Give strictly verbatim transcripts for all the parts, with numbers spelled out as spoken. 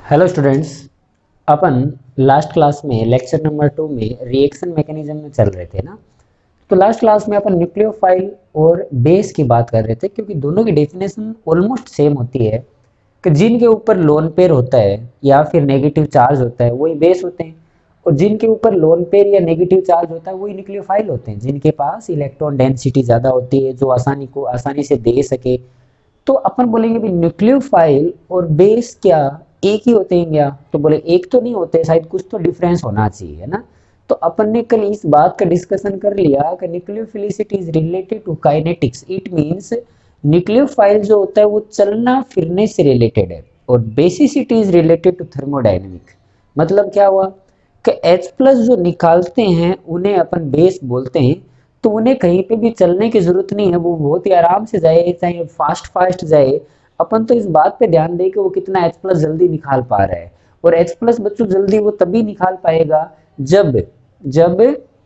Hello students. अपन last class में lecture number two में रिएक्शन मैकेनिज्म में चल रहे थे ना। तो लास्ट क्लास में अपन न्यूक्लियोफाइल और बेस की बात कर रहे थे, क्योंकि दोनों की डेफिनेशन ऑलमोस्ट सेम होती है कि जिनके ऊपर लोन पेयर होता है या फिर नेगेटिव चार्ज होता है वही बेस होते हैं, और जिनके ऊपर लोन पेयर या नेगेटिव चार्ज होता है वही न्यूक्लियोफाइल होते हैं, जिनके पास इलेक्ट्रॉन डेंसिटी ज़्यादा होती है, जो आसानी को आसानी से दे सके। तो अपन बोलेंगे भी न्यूक्लियोफाइल और बेस क्या एक ही होते हैं क्या? तो बोले एक तो नहीं होते, शायद कुछ तो डिफरेंस होना चाहिए, है ना। तो अपन ने कल इस बात का डिस्कशन कर लिया कि nucleophilicity is related to kinetics. It means nucleophile जो होता है वो चलना फिरने से रिलेटेड है, और basicity is related to thermodynamic. मतलब क्या हुआ कि H प्लस जो निकालते हैं उन्हें अपन बेस बोलते हैं। तो उन्हें कहीं पे भी चलने की जरूरत नहीं है, वो बहुत ही आराम से जाए, चाहे फास्ट फास्ट जाए। अपन तो इस बात पे ध्यान दें कि वो कितना H प्लस जल्दी निकाल पा रहा है। और H प्लस बच्चों जल्दी वो तभी निकाल पाएगा जब जब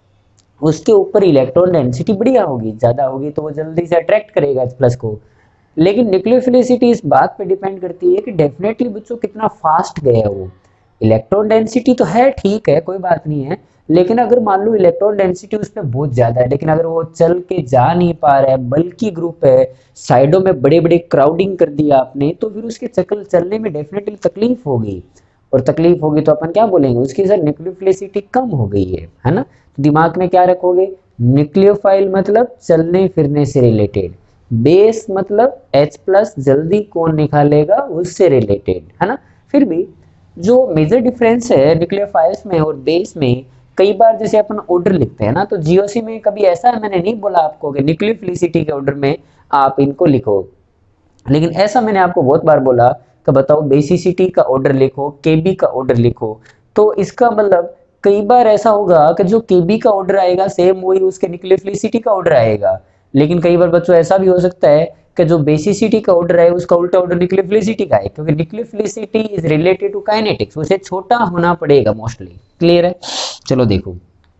उसके ऊपर इलेक्ट्रॉन डेंसिटी बढ़िया होगी, ज्यादा होगी, तो वो जल्दी से अट्रैक्ट करेगा H प्लस को। लेकिन न्यूक्लियोफिलिसिटी इस बात पे डिपेंड करती है कि डेफिनेटली बच्चों कितना फास्ट गया वो। इलेक्ट्रॉन डेंसिटी तो है, ठीक है, कोई बात नहीं है। लेकिन अगर मान लो इलेक्ट्रॉन डेंसिटी उस पर बहुत ज्यादा है, लेकिन अगर वो चल के जा नहीं पा रहा है, बल्कि ग्रुप है, साइडों में बड़े बड़े क्राउडिंग कर दिया आपने, तो फिर उसके चक्कर चलने में डेफिनेटली तकलीफ होगी। और तकलीफ होगी तो अपन क्या बोलेंगे, उसकी सर न्यूक्लियोफिलिसिटी कम हो गई है है ना। तो दिमाग में क्या रखोगे, न्यूक्लियोफाइल मतलब चलने फिरने से रिलेटेड, बेस मतलब H प्लस जल्दी कौन निकालेगा उससे रिलेटेड, है ना। फिर भी जो मेजर डिफरेंस है न्यूक्लियोफाइल्स में और बेस में, कई बार जैसे अपन ऑर्डर लिखते हैं ना, तो जीओसी में कभी ऐसा है, मैंने नहीं बोला आपको कि न्यूक्लियोफिलिसिटी के ऑर्डर में आप इनको लिखो, लेकिन ऐसा मैंने आपको बहुत बार बोला कि बताओ बेसिसिटी का ऑर्डर लिखो, केबी का ऑर्डर लिखो। तो इसका मतलब कई बार ऐसा होगा कि जो केबी का ऑर्डर आएगा सेम वही उसके न्यूक्लियोफिलिसिटी का ऑर्डर आएगा। लेकिन कई बार बच्चों ऐसा भी हो सकता है कि जो बेसिसिटी का ऑर्डर है उसका उल्टा ऑर्डर न्यूक्लियोफिलिसिटी का है, क्योंकि nucleophilicity is related to kinetics, उसे छोटा होना पड़ेगा मोस्टली। क्लियर है? चलो देखो,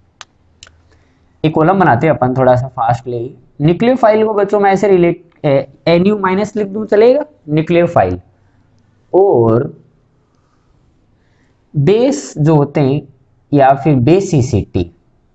एक कॉलम बनाते हैं अपन थोड़ा सा फास्टली। न्यूक्लियोफाइल को बच्चों मैं ऐसे रिलेट एन यू माइनस लिख दूं, चलेगा? न्यूक्लियोफाइल और बेस जो होते हैं या फिर बेसिसिटी,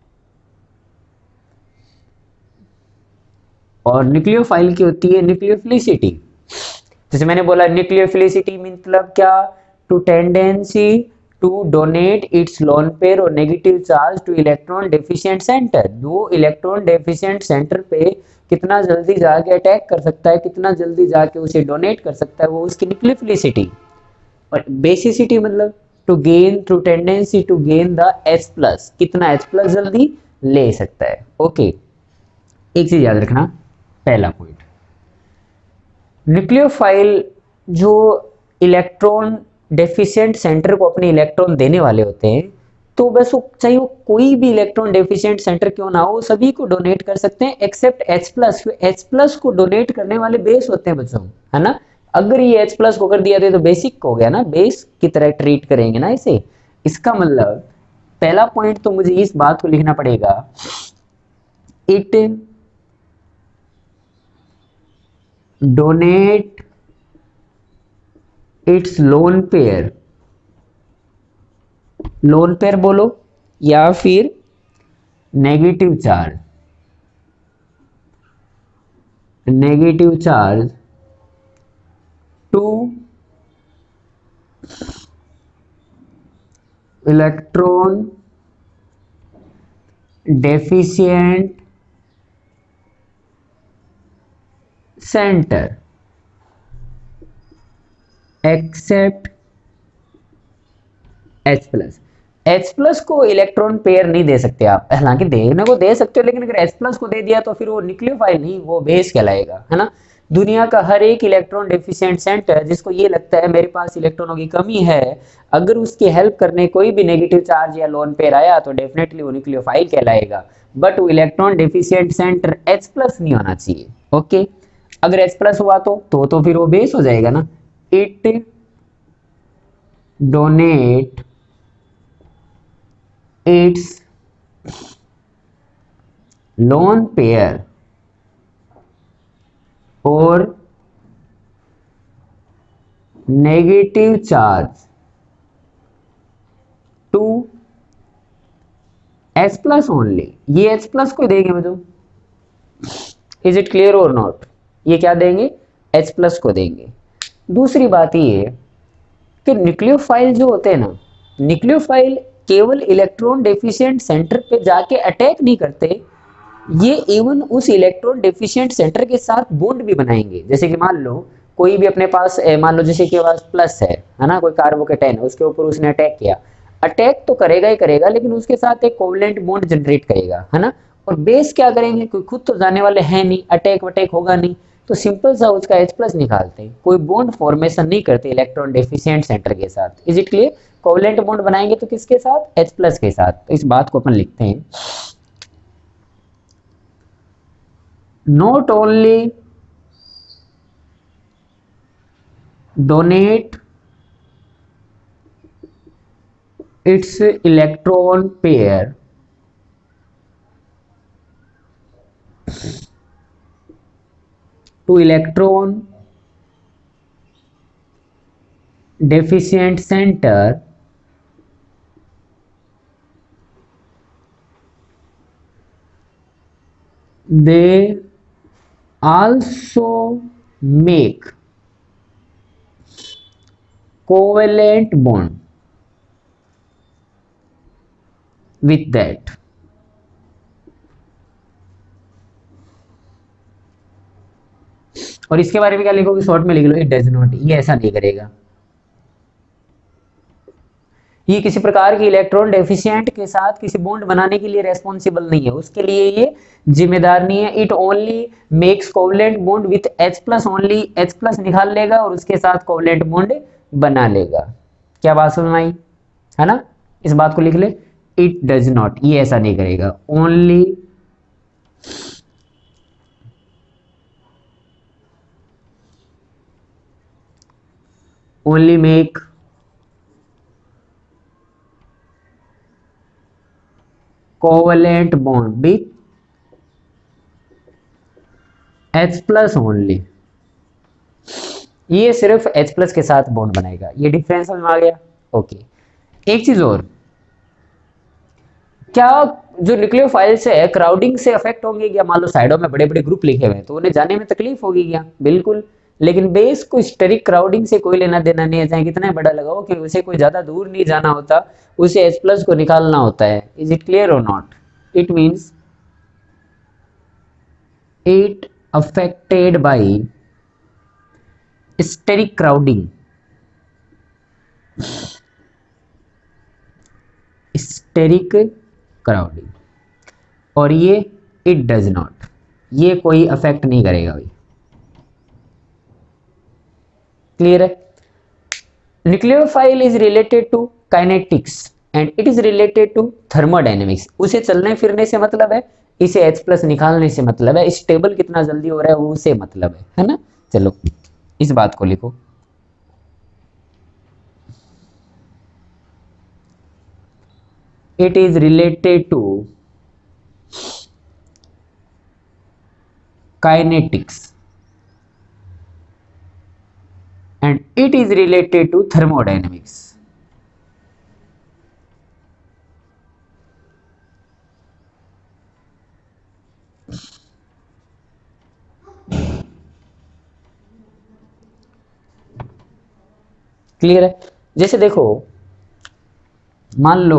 और न्यूक्लियोफाइल की होती है न्यूक्लियोफिलिसिटी। जैसे मैंने बोला न्यूक्लियोफिलिसिटी मतलब क्या, to tendency to donate its lone pair और negative charge to electron deficient centre. वो इलेक्ट्रॉन डेफिशिएंट सेंटर पे कितना जल्दी जाके अटैक कर सकता है, कितना जल्दी जाके उसे डोनेट कर सकता है, वो उसकी न्यूक्लियोफिलिसिटी। और बेसिसिटी मतलब to gain to tendency to gain the H plus, कितना H प्लस जल्दी ले सकता है। ओके, एक चीज याद रखना, पहला पॉइंट, न्यूक्लियोफाइल जो इलेक्ट्रॉन डेफिशिएंट सेंटर को अपने इलेक्ट्रॉन देने वाले होते हैं, तो बस वो चाहे वो कोई भी इलेक्ट्रॉन डेफिशिएंट सेंटर क्यों ना हो, सभी को डोनेट कर सकते हैं accept H plus. H plus को डोनेट करने वाले बेस होते हैं बच्चों, है ना। अगर ये H प्लस को कर दिया तो बेसिक हो गया ना, बेस की तरह ट्रीट करेंगे ना इसे। इसका मतलब पहला पॉइंट तो मुझे इस बात को लिखना पड़ेगा, it donate its lone pair, lone pair बोलो या फिर negative charge, negative charge to electron deficient centre accept H plus. H plus को इलेक्ट्रॉन पेयर नहीं दे सकते आप, हालांकि देने को दे सकते हो, लेकिन अगर H प्लस को दे दिया तो फिर वो न्यूक्लियोफाइल नहीं, वो बेस कहलाएगा, है ना। दुनिया का हर एक इलेक्ट्रॉन डेफिशिएंट सेंटर जिसको ये लगता है मेरे पास इलेक्ट्रॉनों की कमी है, अगर उसकी हेल्प करने कोई भी नेगेटिव चार्ज या लोन पेयर आया तो डेफिनेटली वो न्यूक्लियोफाइल कहलाएगा। बट वो electron deficient centre H plus नहीं होना चाहिए। ओके, अगर H प्लस हुआ तो तो तो फिर वो बेस हो जाएगा ना। It donate its lone pair और negative charge to H plus only, ये एच प्लस को देंगे बच्चों। इज इट क्लियर और नॉट? ये क्या देंगे? एच प्लस को देंगे। दूसरी बात ये कि न्यूक्लियोफाइल जो होते हैं ना, न्यूक्लियोफाइल केवल इलेक्ट्रॉन डेफिशिएंट सेंटर पे जाके अटैक नहीं करते, ये इवन उस इलेक्ट्रॉन डेफिशिएंट सेंटर के साथ बॉन्ड भी बनाएंगे। जैसे कि मान लो कोई भी अपने पास, मान लो जैसे के पास प्लस है है ना, कोई कार्बोकेटाइन है, उसके ऊपर उसने अटैक किया, अटैक तो करेगा ही करेगा, लेकिन उसके साथ एक कोवलेंट बॉन्ड जनरेट करेगा, है ना। और बेस क्या करेंगे, कोई खुद तो जाने वाले हैं नहीं, अटैक वटैक होगा नहीं, तो सिंपल सा उसका H प्लस निकालते हैं, कोई बॉन्ड फॉर्मेशन नहीं करते इलेक्ट्रॉन डेफिशिएंट सेंटर के साथ। Is it clear? Covalent bond बनाएंगे तो किसके साथ? H प्लस के साथ। तो इस बात को अपन लिखते हैं, not only donate its electron pair to electron deficient center, they also make covalent bond with that. और इसके बारे में क्या लिखोगे? शॉर्ट में लिख लो, इट डज नॉट, ये ऐसा नहीं करेगा, ये किसी प्रकार की इलेक्ट्रॉन डेफिशिएंट के साथ किसी बॉन्ड बनाने के लिए रेस्पॉन्सिबल नहीं है, उसके लिए ये जिम्मेदार नहीं है। It only makes covalent bond with H plus only, H plus निकाल लेगा और उसके साथ कोवलेंट बॉन्ड बना लेगा। क्या बात समझ में आई, है ना? इस बात को लिख ले, इट डज नॉट, ये ऐसा नहीं करेगा, only only make covalent bond with H plus only, ये सिर्फ H प्लस के साथ बॉन्ड बनाएगा। ये डिफरेंस समझ में आ गया? ओके। एक चीज और, क्या जो न्यूक्लियोफाइल से है क्राउडिंग से अफेक्ट होंगे क्या? मान लो साइडों में बड़े बड़े ग्रुप लिखे हुए हैं तो उन्हें जाने में तकलीफ होगी क्या? बिल्कुल। लेकिन बेस को स्टेरिक क्राउडिंग से कोई लेना देना नहीं है, चाहे कितना बड़ा लगाओ, कि उसे कोई ज्यादा दूर नहीं जाना होता, उसे H प्लस को निकालना होता है। इज इट क्लियर और not? It means it affected by steric crowding, steric crowding, और ये इट डज नॉट, ये कोई अफेक्ट नहीं करेगा भाई। क्लियर है? Nucleophile is related to kinetics and it is related to thermodynamics. उसे चलने फिरने से मतलब है, इसे H प्लस निकालने से मतलब है, स्टेबल कितना जल्दी हो रहा है उससे मतलब है, है ना? चलो इस बात को लिखो, it is related to kinetics and it is related to thermodynamics. Clear है? जैसे देखो, मान लो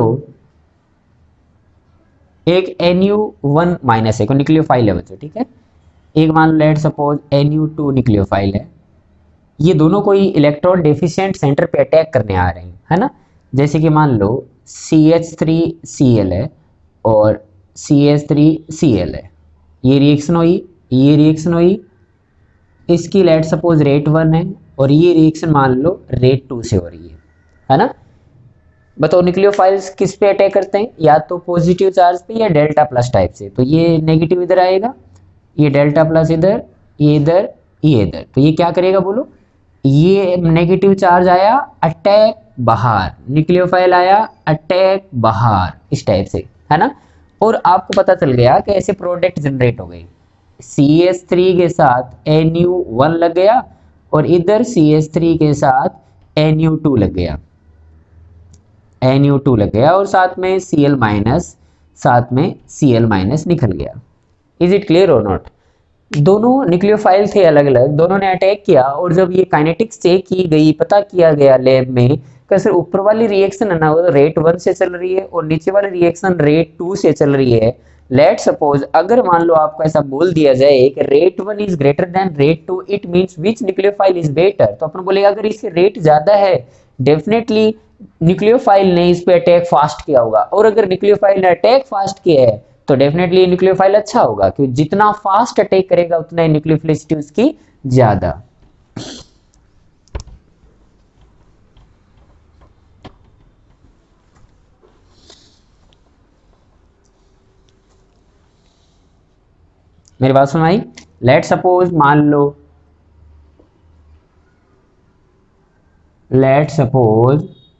एक एन यू वन माइनस है, न्यूक्लियोफाइल है बच्चों, ठीक है? एक मान लो let suppose N U two nucleophile है, ये दोनों कोई इलेक्ट्रॉन डेफिशिएंट सेंटर पे अटैक करने आ रहे हैं, है ना? जैसे कि मान लो C H three C L है और C H three C L है, ये रिएक्शन हुई, ये रिएक्शन हुई, इसकी लेट सपोज रेट वन है और ये रिएक्शन मान लो रेट टू से हो रही है, है ना? बताओ न्यूक्लियोफाइल्स किस पे अटैक करते हैं? या तो पॉजिटिव चार्ज पे या डेल्टा प्लस टाइप से। तो ये नेगेटिव इधर आएगा, ये डेल्टा प्लस इधर, ये इधर, ये इधर, तो ये क्या करेगा बोलो? ये नेगेटिव चार्ज आया, अटैक बाहर, न्यूक्लियोफाइल आया, अटैक बाहर, इस टाइप से, है ना? और आपको पता चल गया कि ऐसे प्रोडक्ट जनरेट हो गए, सी एच थ्री के साथ एन यू वन लग गया और इधर सी एच थ्री के साथ एन यू टू लग गया, एन यू टू लग गया और साथ में सी एल माइनस, साथ में सी एल माइनस निकल गया। इज इट क्लियर और नॉट? दोनों न्यूक्लियोफाइल थे अलग अलग, दोनों ने अटैक किया और जब ये काइनेटिक्स चेक की गई, पता किया गया लैब में कि सर ऊपर वाली रिएक्शन है ना वो रेट वन से चल रही है और नीचे वाली रिएक्शन रेट टू से चल रही है। लेट सपोज अगर मान लो आपको ऐसा बोल दिया जाए कि rate one is greater than rate two, it means which nucleophile is better, तो अपन बोलेगा अगर इसके रेट ज्यादा है डेफिनेटली न्यूक्लियोफाइल ने इस पे अटैक फास्ट किया होगा, और अगर न्यूक्लियोफाइल ने अटैक फास्ट किया है तो डेफिनेटली न्यूक्लियोफाइल अच्छा होगा, क्योंकि जितना फास्ट अटैक करेगा उतना ही न्यूक्लियोफिलिसिटी उसकी ज्यादा। मेरी बात सुन आई? लेट सपोज मान लो, let suppose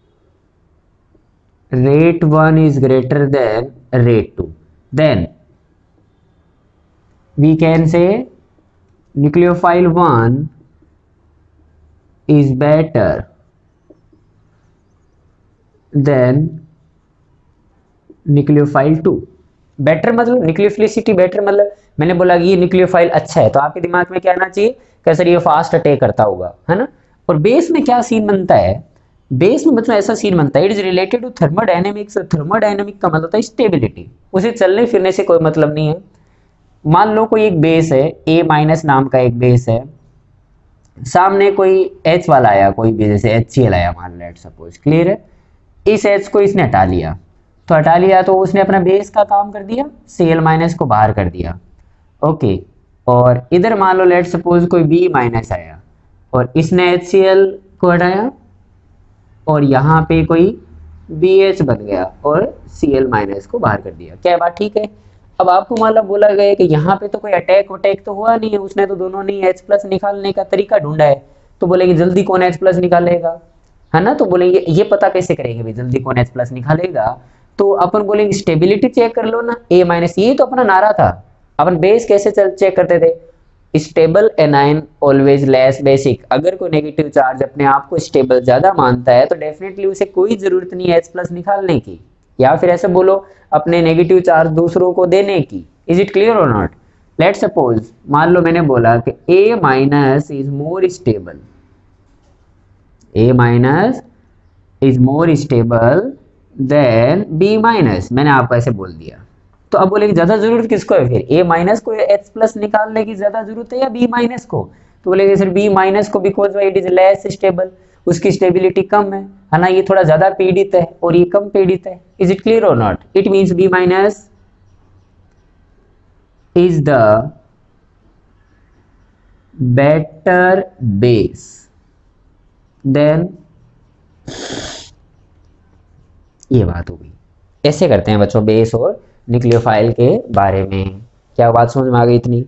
rate one is greater than rate two, then we can say nucleophile one is better than nucleophile two। Better मतलब न्यूक्लियोफिलिसिटी बेटर मतलब मैंने बोला कि ये न्यूक्लियोफाइल अच्छा है तो आपके दिमाग में क्या आना चाहिए कि सर ये फास्ट अटैक करता होगा, है ना। और बेस में क्या सीन बनता है, बेस में मतलब ऐसा सीन बनता है, it is related to thermodynamics. Thermodynamic का मतलब होता है स्टेबिलिटी, उसे चलने फिरने से कोई मतलब नहीं है। मान लो कोई एक बेस है, ए माइनस नाम का एक बेस है, सामने कोई एच वाला आया, कोई भी जैसे एच सी एल आया मान लेट सपोज, क्लियर है। इस एच को इसने हटा लिया, तो हटा लिया तो उसने अपना बेस का काम कर दिया, सी एल माइनस को बाहर कर दिया, ओके। और इधर मान लो लेट सपोज कोई बी माइनस आया और इसने एच सी एल को हटाया और यहाँ पे कोई बी एच बन गया और सी एल माइनस को बाहर कर दिया। क्या बात ठीक है? अब आपको मतलब बोला गया कि यहाँ पे तो कोई अटैक वटैक तो हुआ नहीं है, उसने तो दोनों ने एच प्लस निकालने का तरीका ढूंढा है, तो बोलेंगे जल्दी कौन एच प्लस निकालेगा, है ना। तो बोलेंगे ये पता कैसे करेंगे भाई जल्दी कौन एच प्लस निकालेगा, तो अपन बोलेंगे स्टेबिलिटी चेक कर लो ना, ए माइनस, ये तो अपना नारा था। अपन बेस कैसे चेक करते थे, stable anion always less basic. अगर कोई नेगेटिव चार्ज अपने आप को स्टेबल ज्यादा मानता है तो डेफिनेटली उसे कोई जरूरत नहीं है एच प्लस निकालने की, या फिर ऐसे बोलो अपने नेगेटिव चार्ज दूसरों को देने की। इज इट क्लियर और नॉट? लेट सपोज मान लो मैंने बोला कि A minus is more stable, A minus is more stable than B minus, मैंने आपको ऐसे बोल दिया। तो अब बोलेंगे ज्यादा जरूरत किसको है, फिर ए माइनस को एच प्लस निकालने की ज्यादा जरूरत है या बी माइनस को? तो बोलेंगे सर बी माइनस को, because it is less stable, उसकी स्टेबिलिटी कम है, है ना, ये थोड़ा ज्यादा पीड़ित है और ये कम पीड़ित है। इज इट क्लियर और not? It means B minus is the better base then, ये बात हो गई। ऐसे करते हैं बच्चों बेस और न्यूक्लियोफाइल के बारे में। क्या बात समझ में आ गई इतनी?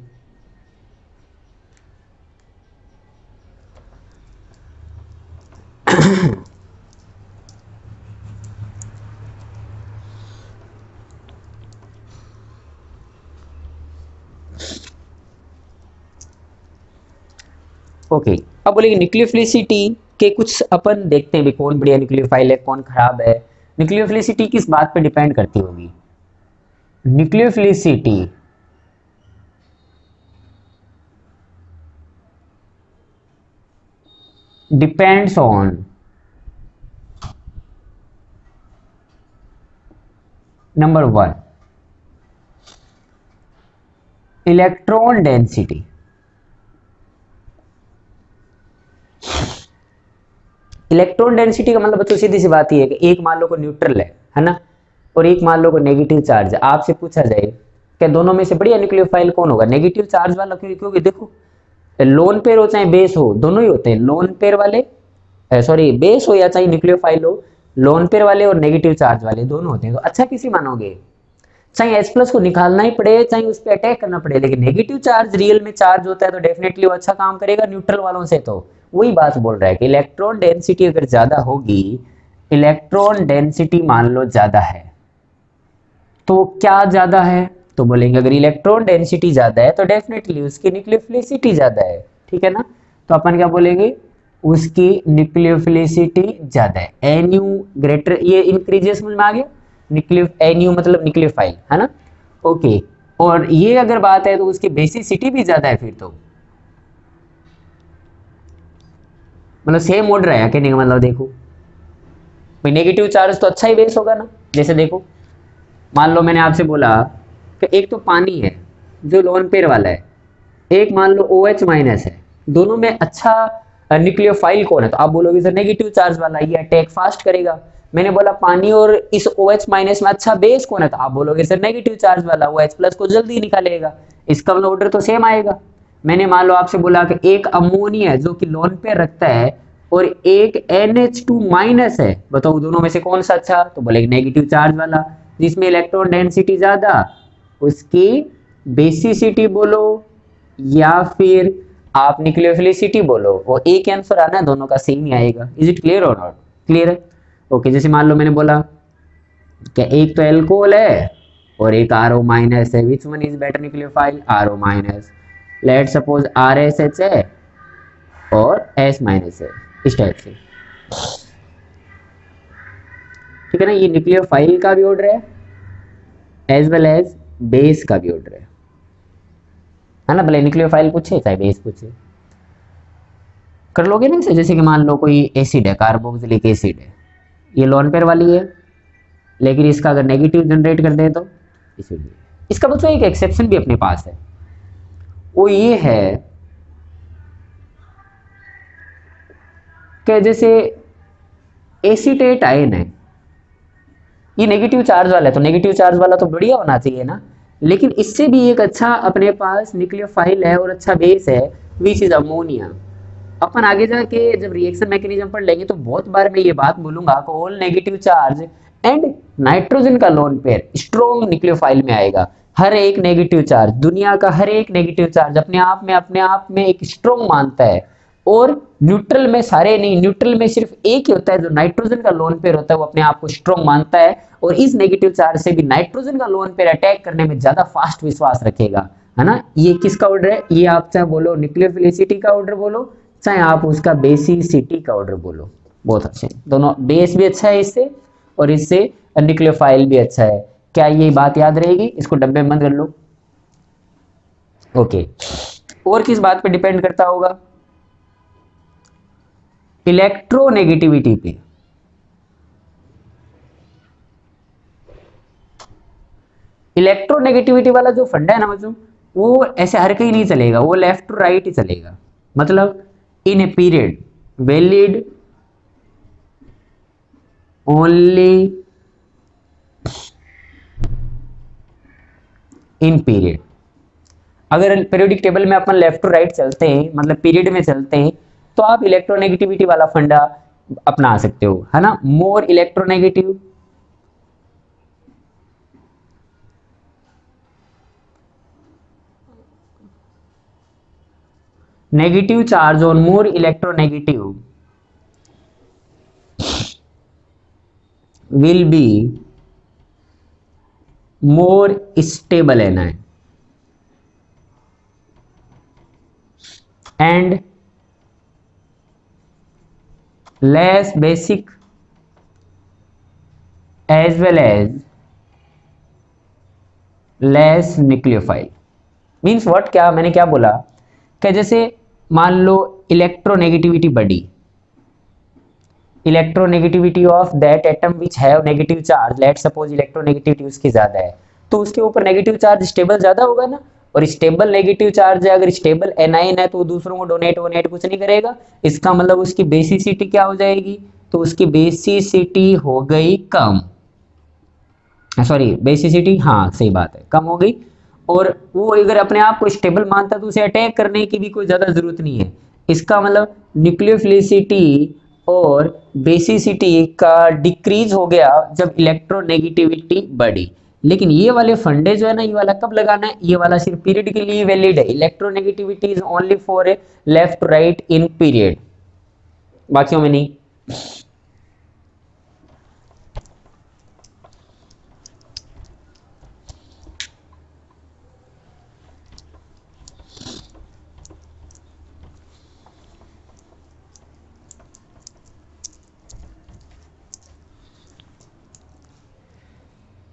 ओके okay, अब बोलेंगे न्यूक्लियोफिलिसिटी के कुछ अपन देखते हैं भी कौन बढ़िया न्यूक्लियोफाइल है कौन खराब है। न्यूक्लियोफिलिसिटी किस बात पे डिपेंड करती होगी? Nucleophilicity depends on number one electron density. Electron density का मतलब बच्चों सीधी सी बात ही है कि एक मान लो को न्यूट्रल है है ना, और एक मान लो को नेगेटिव चार्ज है। आपसे पूछा जाए कि दोनों में से बढ़िया न्यूक्लियोफाइल कौन होगा, नेगेटिव चार्ज वाला, क्योंकि देखो लोन पेयर हो चाहे बेस हो दोनों ही होते हैं। लोन पेयर वाले सॉरी बेस हो या चाहे न्यूक्लियोफाइल हो, लोन पेयर वाले और नेगेटिव चार्ज वाले दोनों होते हैं। तो अच्छा किसी मानोगे, चाहे एच प्लस को निकालना ही पड़े चाहे उस पर अटैक करना पड़े, लेकिन नेगेटिव चार्ज रियल में चार्ज होता है तो डेफिनेटली वो अच्छा काम करेगा न्यूट्रल वालों से। तो वही बात बोल रहा है कि इलेक्ट्रॉन डेंसिटी अगर ज्यादा होगी, इलेक्ट्रॉन डेंसिटी मान लो ज्यादा है, तो क्या ज्यादा है, तो बोलेंगे अगर इलेक्ट्रॉन डेंसिटी ज्यादा है तो डेफिनेटली उसकी न्यूक्लियोफिलिसिटी ज्यादा है, ठीक है ना। तो अपन क्या बोलेंगे, उसकी न्यूक्लियोफिलिसिटी ज्यादा है। एन यू ग्रेटर, ये इंक्रीजेस समझ में आ गया। न्यूक्लियो एन यू मतलब न्यूक्लियोफाइल है ना, ओके। और ये अगर बात है तो उसकी बेसिसिटी भी ज्यादा है, फिर तो मतलब सेम ऑर्डर है कहने का मतलब। देखो भाई नेगेटिव चार्ज तो अच्छा ही बेस होगा ना। जैसे देखो मान लो मैंने आपसे बोला कि एक तो पानी है जो लोन पेयर वाला है, एक मान लो ओ एच माइनस है, दोनों में अच्छा न्यूक्लियोफाइल कौन है? तो आप बोलोगे सर नेगेटिव चार्ज वाला, ये अटैक फास्ट करेगा। मैंने बोला पानी और इस ओ एच माइनस में अच्छा बेस कौन है? तो आप बोलोगे सर नेगेटिव चार्ज वाला, ओ एच प्लस को जल्दी निकालेगा। इसका मतलब ऑर्डर तो सेम आएगा। मैंने मान लो आपसे बोला कि एक अमोनिया जो कि लोन पेयर रखता है और एक एन एच टू माइनस है, बताओ दोनों में से कौन सा अच्छा? तो बोलेगे नेगेटिव चार्ज वाला, जिसमें इलेक्ट्रॉन डेंसिटी ज्यादा, उसकी बेसिसिटी बोलो या फिर आप न्यूक्लियोफिलिसिटी बोलो, वो एक आंसर आना है, दोनों का सेम ही आएगा। इज इट क्लियर और नॉट क्लियर है? ओके, जैसे मान लो मैंने बोला कि एक तो एल्कोहल है और एक आर ओ माइनस है, which one is better nucleophile? R O minus. Let suppose R S H है और एस माइनस है, इस टाइप से, ठीक है ना। ये न्यूक्लियोफाइल का भी ऑर्डर है एज वेल एज बेस का भी ऑर्डर है है ना। भले न्यूक्लियोफाइल पूछे चाहे बेस पूछे, कर लोगे ना इसे। जैसे कि मान लो कोई एसिड है, कार्बोक्सिलिक एसिड है, ये लोन पेयर वाली है, लेकिन इसका अगर नेगेटिव जनरेट कर दे तो इसीलिए। इसका बच्चों एक एक्सेप्शन भी अपने पास है, वो ये है कि जैसे एसीटेट आयन है, ये नेगेटिव चार्ज वाला है, तो नेगेटिव चार्ज वाला तो बढ़िया होना चाहिए ना। लेकिन इससे भी एक अच्छा अपने पास न्यूक्लियोफाइल है और अच्छा बेस है, विच इज अमोनिया। अपन आगे जाके जब रिएक्शन मैकेनिज्म पढ़ लेंगे तो बहुत बार मैं ये बात बोलूंगा कि all negative charge and nitrogen का लोन पेयर स्ट्रॉन्ग न्यूक्लियोफाइल में आएगा। हर एक नेगेटिव चार्ज, दुनिया का हर एक नेगेटिव चार्ज अपने आप में अपने आप में एक स्ट्रॉन्ग मानता है। और न्यूट्रल में सारे नहीं, न्यूट्रल में सिर्फ एक ही होता है जो नाइट्रोजन का लोन पेयर होता है, वो अपने आप को स्ट्रॉन्ग मानता है। और इस नेगेटिव चार्ज से भी नाइट्रोजन का लोन पेयर अटैक करने में ज्यादा फास्ट विश्वास रखेगा, है ना। ये किसका ऑर्डर है? ये आप चाहे बोलो न्यूक्लियोफिलिसिटी का ऑर्डर बोलो, चाहे आप उसका बेसिसिटी का ऑर्डर बोलो, बहुत अच्छे दोनों। बेस भी अच्छा है इससे और इससे न्यूक्लियोफाइल भी अच्छा है। क्या ये बात याद रहेगी? इसको डब्बे में बंद कर लो। ओके, और किस बात पे डिपेंड करता होगा? इलेक्ट्रोनेगेटिविटी पे। इलेक्ट्रोनेगेटिविटी वाला जो फंडा है ना बच्चों, वो ऐसे हर कहीं नहीं चलेगा, वो लेफ्ट टू राइट ही चलेगा। मतलब in a period valid only in period. अगर पीरियोडिक टेबल में अपन लेफ्ट टू राइट चलते हैं, मतलब पीरियड में चलते हैं, तो आप इलेक्ट्रोनेगेटिविटी वाला फंडा अपना सकते हो, है ना। More electronegative negative charge on more electronegative will be more stable anion and less basic as well as less nucleophile। Means what, क्या मैंने क्या बोला कि जैसे मान लो इलेक्ट्रोनेगेटिविटी बढ़ी, electronegativity of that atom which have negative charge, let suppose electronegativity उसकी ज्यादा है, तो उसके ऊपर नेगेटिव चार्ज स्टेबल ज्यादा होगा ना। और स्टेबल नेगेटिव चार्ज है, अगर स्टेबल एनाइन है तो वो दूसरों को डोनेट वोनेट कुछ नहीं करेगा। इसका मतलब उसकी बेसिसिटी क्या हो जाएगी? तो उसकी बेसिसिटी हो गई कम, सॉरी बेसिसिटी, हाँ सही बात है, कम हो गई। और वो अगर अपने आप को स्टेबल मानता तो उसे अटैक करने की भी कोई ज्यादा जरूरत नहीं है। इसका मतलब न्यूक्लियोफिलिसिटी और बेसिसिटी का डिक्रीज हो गया जब इलेक्ट्रोनेगेटिविटी बढ़ी। लेकिन ये वाले फंडे जो है ना, ये वाला कब लगाना है? ये वाला सिर्फ पीरियड के लिए वैलिड है। Electronegativity is only for a left right in period, बाकियों में नहीं।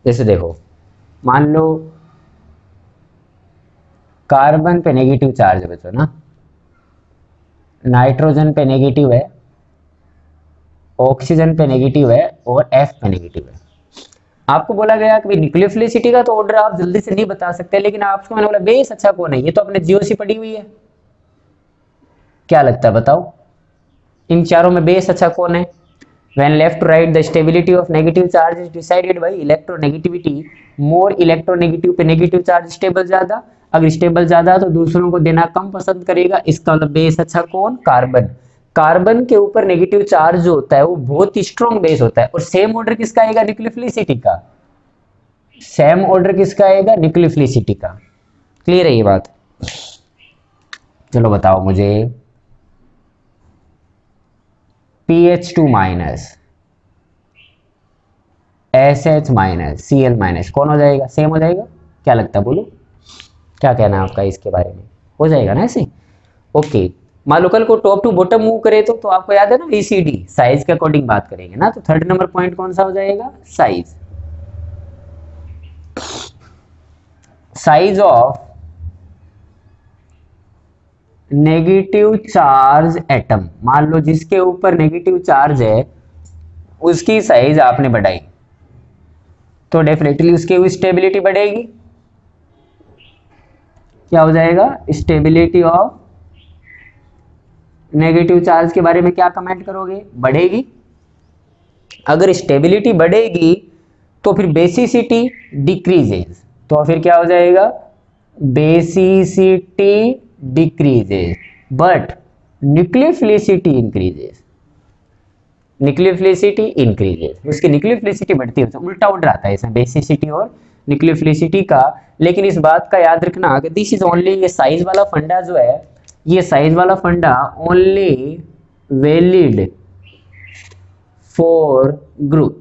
जैसे देखो, मान लो कार्बन पे नेगेटिव चार्ज है बच्चों ना, नाइट्रोजन पे नेगेटिव है, ऑक्सीजन पे नेगेटिव है और एफ पे नेगेटिव है। आपको बोला गया कि न्यूक्लियोफिलिसिटी का तो ऑर्डर आप जल्दी से नहीं बता सकते, लेकिन आपको मैंने बोला बेस अच्छा कौन है, ये तो अपने जीओसी पड़ी हुई है। क्या लगता है बताओ, इन चारों में बेस अच्छा कौन है? When left to right, the stability of negative charge is decided by electronegativity. More electronegative पे negative charge stable ज्यादा, अगर stable ज्यादा तो दूसरों को देना कम पसंद करेगा। इसका मतलब बेस अच्छा कौन? कार्बन। कार्बन के ऊपर नेगेटिव चार्ज जो होता है वो बहुत ही स्ट्रॉन्ग बेस होता है। और सेम ऑर्डर किसका आएगा? न्यूक्लियोफिलिसिटी का। सेम ऑर्डर किसका आएगा? न्यूक्लियोफिलिसिटी का। क्लियर है ये बात? चलो बताओ मुझे, P H two minus, S H minus, C L minus कौन हो जाएगा? सेम हो जाएगा। क्या लगता है, बोलो क्या कहना है आपका इसके बारे में? हो जाएगा ना ऐसे? ओके, मान लो कल को टॉप टू बॉटम मूव करे तो तो आपको याद है ना वीसीडी, साइज के अकॉर्डिंग बात करेंगे ना, तो थर्ड नंबर पॉइंट कौन सा हो जाएगा? Size. Size of negative charge atom, मान लो जिसके ऊपर नेगेटिव चार्ज है उसकी साइज आपने बढ़ाई तो डेफिनेटली उसकी स्टेबिलिटी बढ़ेगी। क्या हो जाएगा? स्टेबिलिटी ऑफ नेगेटिव चार्ज के बारे में क्या कमेंट करोगे? बढ़ेगी। अगर स्टेबिलिटी बढ़ेगी तो फिर बेसिसिटी डिक्रीजेज, तो फिर क्या हो जाएगा? Basicity decreases but nucleophilicity increases. Nucleophilicity increases, उसकी न्यूक्लियोफिलिसिटी बढ़ती है, उल्टा उल्टा आता है इसमें बेसिसिटी और न्यूक्लियोफिलिसिटी का। लेकिन इस बात का याद रखना कि दिस इज ओनली, ये साइज वाला फंडा जो है, ये साइज वाला फंडा only valid for group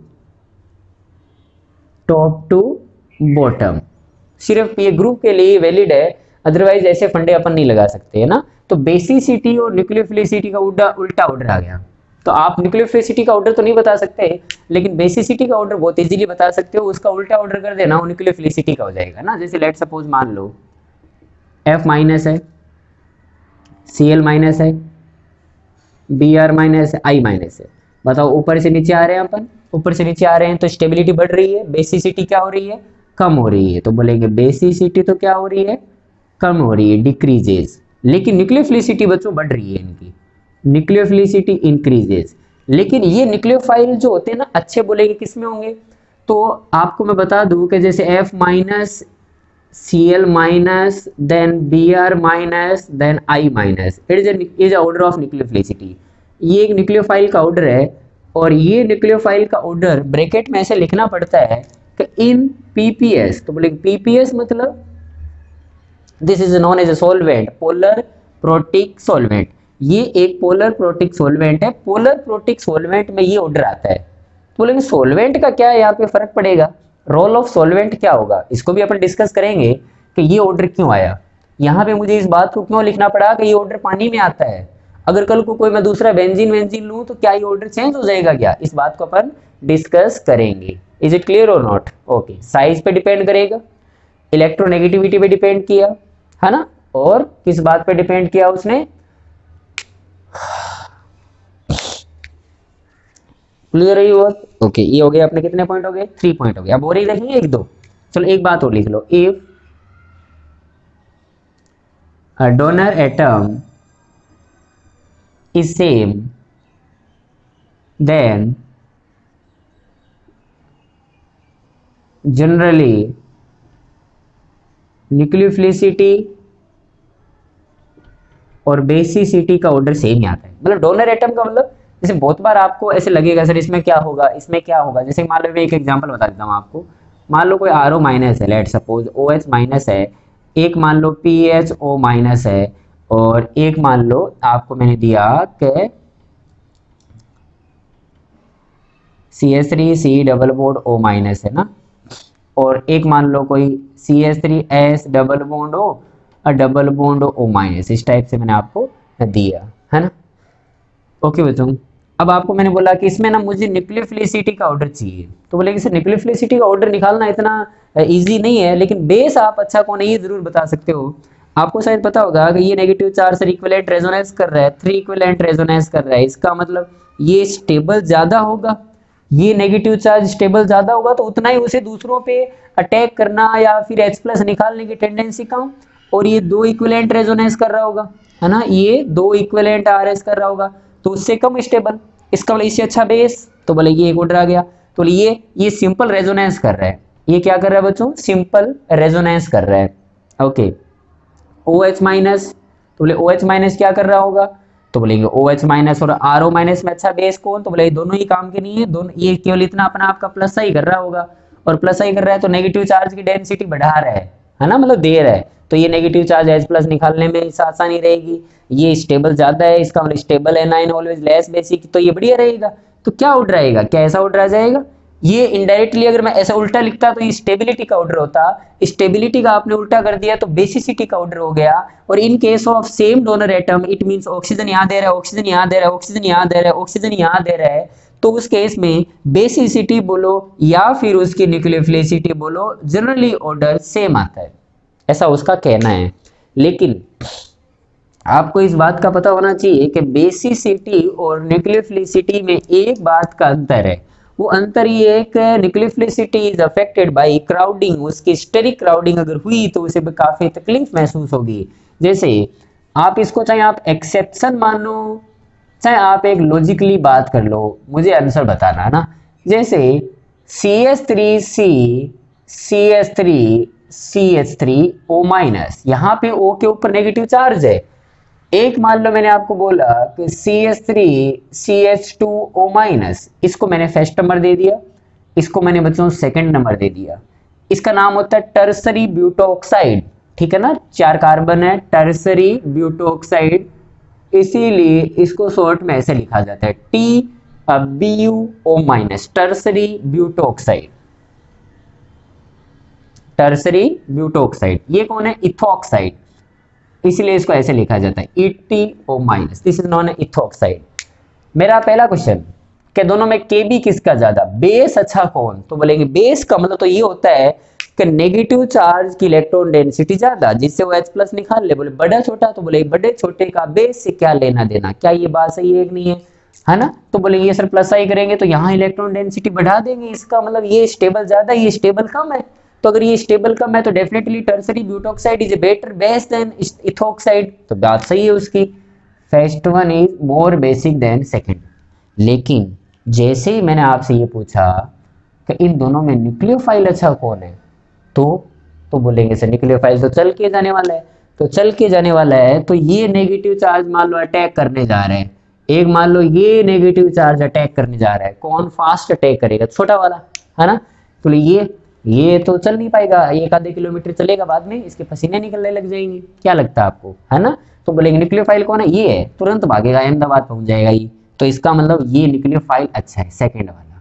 top to bottom, सिर्फ ये ग्रुप के लिए वैलिड है, अदरवाइज ऐसे फंडे अपन नहीं लगा सकते है ना। तो बेसिसिटी और न्यूक्लियोफिलिसिटी का उल्टा उल्टा ऑर्डर आ गया। तो आप न्यूक्लियोफिलिसिटी का ऑर्डर तो नहीं बता सकते, लेकिन बेसिसिटी का ऑर्डर बहुत इजीली बता सकते हो। उसका उल्टा ऑर्डर कर देना, वो न्यूक्लियोफिलिसिटी का हो जाएगा ना। जैसे लेट सपोज मान लो एफ माइनस है, सी एल माइनस है, बी आर माइनस है, आई माइनस है। बताओ ऊपर से नीचे आ रहे हैं अपन, ऊपर से नीचे आ रहे हैं तो स्टेबिलिटी बढ़ रही है, बेसिसिटी क्या हो रही है? कम हो रही है। तो बोलेंगे बेसिसिटी तो क्या हो रही है? कम हो रही है, डिक्रीजेस। लेकिन न्यूक्लियोफिलिसिटी बच्चों बढ़ रही है इनकी, न्यूक्लियोफिलिसिटी इंक्रीजेस। लेकिन ये न्यूक्लियोफाइल जो होते हैं ना, अच्छे बोलेंगे किस में होंगे? तो आपको मैं बता दूं कि जैसे F minus, C L minus, then B R minus, then I minus, it is order of nucleophilicity. ये एक न्यूक्लियोफाइल का ऑर्डर है और ये न्यूक्लियोफाइल का ऑर्डर ब्रैकेट में ऐसे लिखना पड़ता है कि इन पीपीएस। तो बोलेंगे पीपीएस मतलब this is known as a solvent, polar protic solvent. ये एक पोलर प्रोटिक सॉल्वेंट है। पोलर प्रोटिक सॉल्वेंट में ये ऑर्डर आता है। तो बोलेंगे सॉल्वेंट का क्या है यहाँ पे फर्क पड़ेगा, रोल ऑफ सॉल्वेंट क्या होगा, इसको भी अपन डिस्कस करेंगे कि ये ऑर्डर क्यों आया। यहाँ पे मुझे इस बात को क्यों लिखना पड़ा कि ये ऑर्डर पानी में आता है। अगर कल को कोई मैं दूसरा बेंजीन वेंजीन लूँ तो क्या ये ऑर्डर चेंज हो जाएगा क्या? इस बात को अपन डिस्कस करेंगे। इज इट क्लियर और नॉट? ओके, साइज पे डिपेंड करेगा, इलेक्ट्रोनेगेटिविटी पे डिपेंड किया है ना, और किस बात पे डिपेंड किया उसने? क्लियर है ये बात? ओके, ये हो गया अपने कितने पॉइंट हो गए? थ्री पॉइंट हो गए। अब और ही देखेंगे एक दो। चलो एक बात और लिख लो, if a donor atom is same then generally nucleophilicity और बेसिसिटी का ऑर्डर सेम ही आता है। मतलब डोनर एटम का मतलब, जैसे बहुत बार आपको ऐसे लगेगा सर इसमें क्या होगा, इसमें क्या होगा। जैसे मान लो मैं एक एग्जांपल बता देता हूँ आपको। मान लो कोई आर ओ माइनस है, let suppose O H minus है, एक मान लो पी एच ओ माइनस है, और एक मान लो आपको मैंने दिया कि C H three C double bond O minus है ना, और एक मान लो कोई C H three S double bond O और डबल बॉन्ड ओ माइनस। इस टाइप से मैंने आपको दिया है ना। ओके बच्चों, अब आपको मैंने बोला कि इसमें ना मुझे न्यूक्लियोफिलिसिटी का ऑर्डर चाहिए, तो बोलेंगे सर न्यूक्लियोफिलिसिटी का ऑर्डर निकालना इतना इजी नहीं है, लेकिन बेस आप अच्छा कौन है ये जरूर बता सकते हो। आपको शायद पता होगा कि ये नेगेटिव चार्ज से इक्विवेलेंट रेजोनेंस कर रहा है, थ्री इक्विवेलेंट रेजोनेंस कर रहा है, इसका मतलब ये स्टेबल ज्यादा होगा, ये नेगेटिव चार्ज स्टेबल ज्यादा होगा तो उतना ही उसे दूसरों पे अटैक करना या फिर H प्लस निकालने की टेंडेंसी कम, और ये दो इक्विवेलेंट रेजोनेंस कर रहा होगा, है ना, ये दो इक्विवेलेंट आरएस कर रहा होगा तो उससे कम स्टेबल, इसका मतलब इससे अच्छा बेस, तो बोले ये एक ऑर्डर आ गया। तो ये ये सिंपल रेजोनेंस कर रहा है, ये क्या कर रहा है बच्चों, सिंपल रेजोनेंस कर रहा है। ओके, OH माइनस, तो बोले OH माइनस क्या कर रहा होगा, तो बोलेंगे OH माइनस और आर ओ माइनस में अच्छा बेस कौन, तो बोले दोनों ही काम के नहीं है, दोनों ये केवल इतना अपना आपका प्लस ही कर रहा होगा, और प्लस ही कर रहा है तो नेगेटिव चार्ज की डेंसिटी बढ़ा रहा है है ना, मतलब दे रहा है, तो ये नेगेटिव चार्ज H प्लस निकालने में आसानी रहेगी, ये स्टेबल ज्यादा है, इसका मतलब stable anion always less basic, तो ये बढ़िया रहेगा। तो क्या ऑर्डर आएगा, क्या ऐसा ऑर्डर आ जाएगा, ये इनडायरेक्टली अगर मैं ऐसा उल्टा लिखता तो ये स्टेबिलिटी का ऑर्डर होता, स्टेबिलिटी का आपने उल्टा कर दिया तो बेसिसिटी का ऑर्डर हो गया, और in case of same donor atom it means oxygen यहाँ दे रहा है, ऑक्सीजन यहाँ दे रहा है, ऑक्सीजन यहाँ दे रहा है, ऑक्सीजन यहाँ दे रहा है, तो उस केस में बेसिसिटी बोलो या फिर उसकी न्यूक्लियोफिलिसिटी बोलो, जनरली ऑर्डर सेम आता है, ऐसा उसका कहना है। लेकिन आपको इस बात का पता होना चाहिए कि बेसिसिटी और न्यूक्लियोफिलिसिटी में एक बात का अंतर है, वो अंतर ये है कि nucleophilicity is affected by crowding, उसकी स्टेरिक क्राउडिंग अगर हुई तो उसे काफी तकलीफ महसूस होगी। जैसे आप इसको चाहे आप एक्सेप्शन मानो चाहे आप एक लॉजिकली बात कर लो, मुझे आंसर बताना है ना। जैसे C H three C C H three C H three O minus, यहाँ पे O के ऊपर नेगेटिव चार्ज है, एक मान लो मैंने आपको बोला कि C H three C H two O minus, इसको मैंने फर्स्ट नंबर दे दिया, इसको मैंने बच्चों सेकंड नंबर दे दिया, इसका नाम होता है टर्सरी ब्यूटोक्साइड, ठीक है ना, चार कार्बन है, टर्सरी ब्यूटोक्साइड, इसीलिए इसको शॉर्ट में ऐसे लिखा जाता है T B U O minus, tertiary butoxide, tertiary butoxide, ये कौन है, इथोक्साइड, इसलिए इसको ऐसे लिखा जाता है E T O minus, this is known ethoxide. मेरा पहला क्वेश्चन कि दोनों में के बी किसका ज्यादा, बेस अच्छा कौन, तो बोलेंगे बेस का मतलब तो ये होता है कि नेगेटिव चार्ज की इलेक्ट्रॉन डेंसिटी ज्यादा, जिससे वो H प्लस निकाल ले, बोले बड़ा छोटा, तो बोले बड़े छोटे का बेस से क्या लेना देना, क्या ये बात सही है कि नहीं है, है ना, तो बोले ये सर प्लस आई करेंगे तो यहाँ इलेक्ट्रॉन डेंसिटी बढ़ा देंगे, इसका मतलब ये स्टेबल ज्यादा, ये स्टेबल कम है, तो अगर ये स्टेबल कम है तो definitely tertiary butoxide is a better base than ethoxide, तो बात सही है उसकी, first one is more basic than second. लेकिन जैसे ही मैंने आपसे ये पूछा कि इन दोनों में न्यूक्लियोफाइल अच्छा कौन है, तो तो बोलेंगे सर न्यूक्लियोफाइल तो चल के जाने वाला है, तो चल के जाने वाला है तो ये नेगेटिव चार्ज मान लो अटैक करने जा रहे हैं, एक मान लो ये नेगेटिव चार्ज अटैक करने जा रहा है, कौन फास्ट अटैक करेगा, छोटा वाला, है ना, तो ये ये तो चल नहीं पाएगा, एक आधे किलोमीटर चलेगा, बाद में इसके पसीने निकलने लग जाएंगे, क्या लगता है आपको, है ना, तो बोलेंगे न्यूक्लियोफाइल कौन है, ये है, तुरंत भागेगा, अहमदाबाद पहुंच जाएगा ये, तो इसका मतलब ये न्यूक्लियोफाइल अच्छा है, सेकंड वाला,